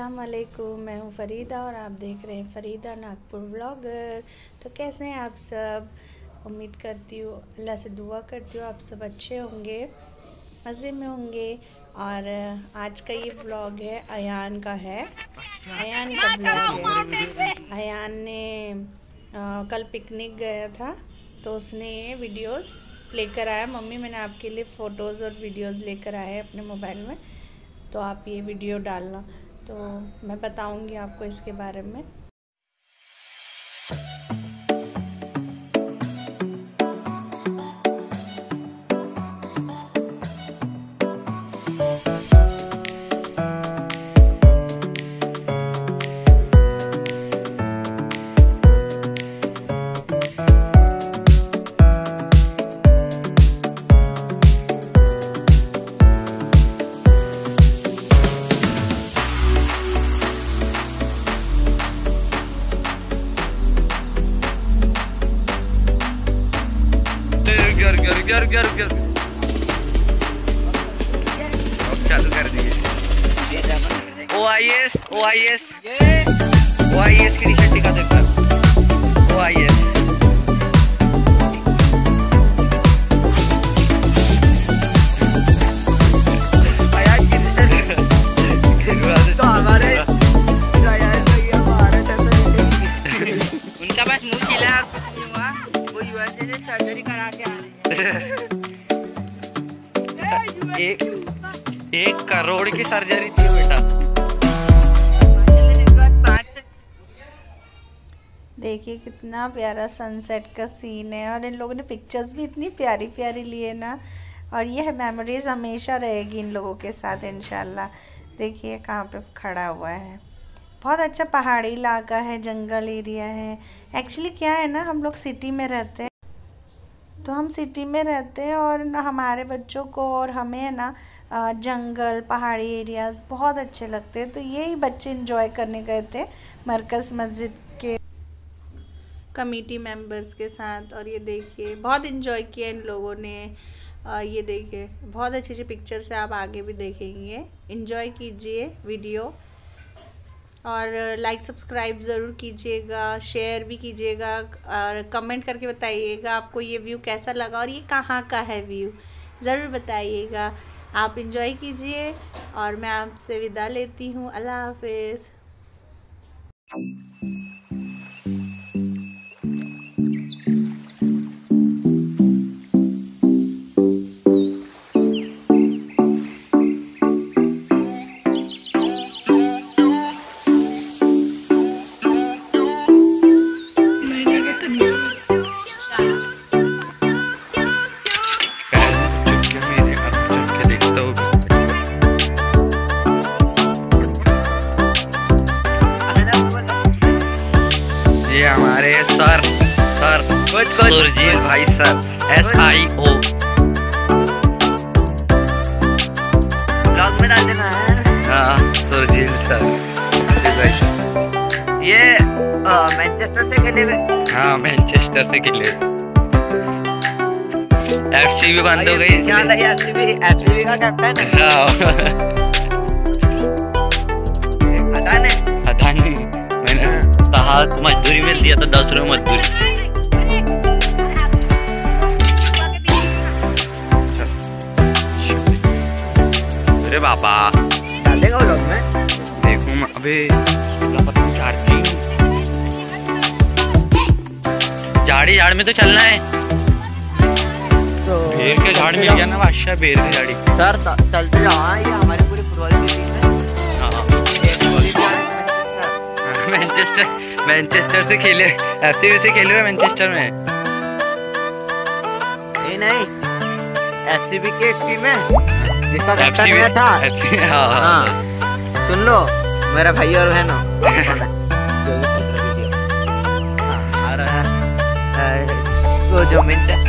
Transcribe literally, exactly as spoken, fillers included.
अस्सलाम वालेकुम, मैं हूँ फ़रीदा और आप देख रहे हैं फ़रीदा नागपुर व्लॉगर। तो कैसे हैं आप सब? उम्मीद करती हूँ, अल्लाह से दुआ करती हूँ आप सब अच्छे होंगे, मज़े में होंगे। और आज का ये व्लॉग है अयान का है अयान का व्लॉग है। अयान ने आ, कल पिकनिक गया था तो उसने ये वीडियोस लेकर आया। मम्मी मैंने आपके लिए फ़ोटोज़ और वीडियोस लेकर आए अपने मोबाइल में, तो आप ये वीडियो डालना, तो मैं बताऊंगी आपको इसके बारे में। गर गर गर गर चालू कर दिए। O I S O I S O I S की टी शर्ट दिखा सकता। ओ आई एस तो हमारे उनका बस मुँह चिल्ला और कुछ नहीं हुआ, वो यूएसए से सर्जरी करा के आ एक एक करोड़ की सर्जरी थी बेटा। देखिए कितना प्यारा सनसेट का सीन है और इन लोगों ने पिक्चर्स भी इतनी प्यारी प्यारी लिए ना, और ये मेमोरीज हमेशा रहेगी इन लोगों के साथ इंशाल्लाह। देखिए कहाँ पे खड़ा हुआ है, बहुत अच्छा पहाड़ी इलाका है, जंगल एरिया है। एक्चुअली क्या है ना, हम लोग सिटी में रहते हैं, तो हम सिटी में रहते हैं और ना हमारे बच्चों को और हमें है ना जंगल पहाड़ी एरियाज़ बहुत अच्छे लगते हैं। तो यही बच्चे एंजॉय करने गए थे मरकज़ मस्जिद के कमेटी मेंबर्स के साथ, और ये देखिए बहुत एंजॉय किया इन लोगों ने। आ, ये देखिए बहुत अच्छी अच्छी पिक्चर्स है, आप आगे भी देखेंगे। एंजॉय कीजिए वीडियो और लाइक सब्सक्राइब ज़रूर कीजिएगा, शेयर भी कीजिएगा और कमेंट करके बताइएगा आपको ये व्यू कैसा लगा और ये कहाँ का है व्यू, ज़रूर बताइएगा। आप एंजॉय कीजिए और मैं आपसे विदा लेती हूँ। अल्लाह हाफिज़। ये हमारे सर सर सुरजीत भाई sir S I O blog में डाल देना है। हाँ सुरजीत सर ये मैनचेस्टर से खेले हुए। हाँ मैनचेस्टर से खेले। एफसी भी बंद हो गई। एफसी एफसी का कैप्टन। हाँ पता नहीं पता नहीं मैंने कहा मजदूरी में दिया था दस रुपये मजदूरी। अरे बाबा डालेगा वो लोग में देखूं मैं अभी झाड़ी झाड़ में तो चलना है। तो बेर के झाड़ मिल गया ना बादशाह, बेर की झाड़ी सर चलते जाओ। ये हमारे पूरे फुटबॉल की टीम है। मैनचेस्टर मैनचेस्टर से खेले, एफसी से खेले हुए मैनचेस्टर में। नहीं नहीं एफसीबी की एक टीम है जिसका कैप्टन मैं था। हाँ हाँ सुन लो मेरा भाई और बहनों, वो जो मिनट